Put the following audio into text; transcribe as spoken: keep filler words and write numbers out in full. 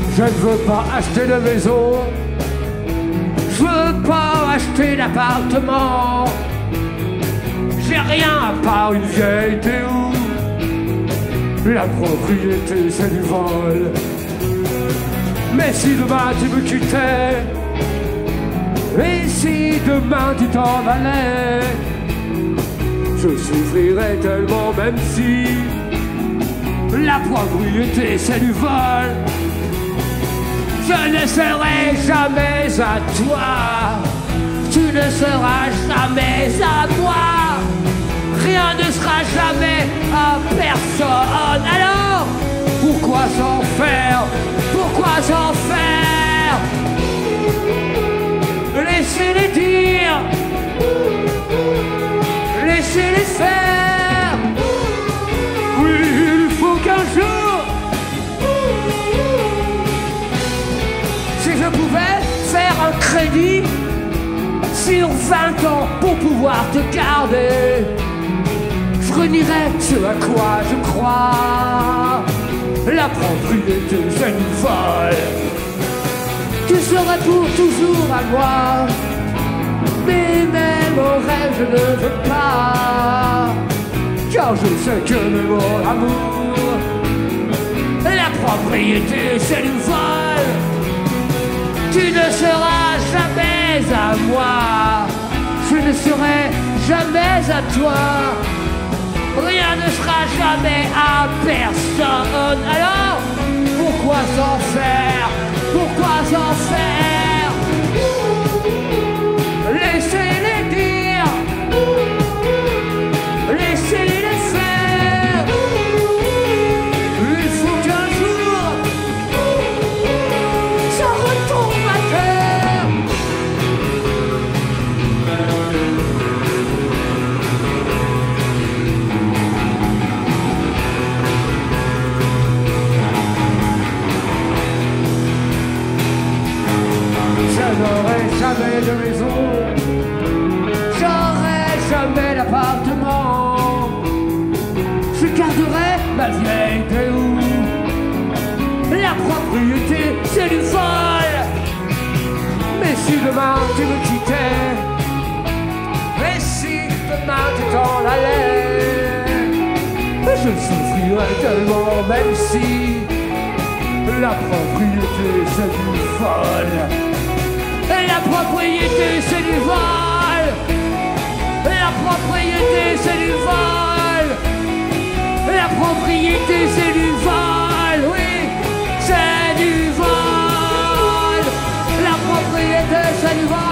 Je ne veux pas acheter de maison, je veux pas acheter d'appartement. J'ai rien à part une vieille théorie. La propriété c'est du vol. Mais si demain tu me quittais, et si demain tu t'en allais, je souffrirais tellement même si la propriété c'est du vol. Je ne serai jamais à toi, tu ne seras jamais à moi, rien ne sera jamais à personne. Alors, pourquoi s'en faire? Pourquoi s'en faire? Laissez-les dire, laissez-les faire. Oui, il faut qu'un jour, si je pouvais faire un crédit sur vingt ans pour pouvoir te garder, je renierais ce à quoi je crois. La propriété c'est du vol. Tu serais pour toujours à moi, mais même au rêve je ne veux pas, car je sais que le mot amour, la propriété c'est du vol. Tu ne seras jamais à moi, je ne serai jamais à toi, rien ne sera jamais à personne. Alors, pourquoi s'en faire? Pourquoi s'en faire? Laissez-les dire, laissez-les faire. Il faut qu'un jour, ça retombe à terre. J'aurai jamais de maison, j'aurai jamais d'appartement, je garderai ma vieille théorie. La propriété c'est du vol. Mais si demain tu me quittais, et si demain tu t'en allais, je souffrirais tellement même si la propriété c'est du vol. La propriété c'est du vol. La propriété c'est du vol. La propriété c'est du vol. Oui, c'est du vol. La propriété c'est du vol.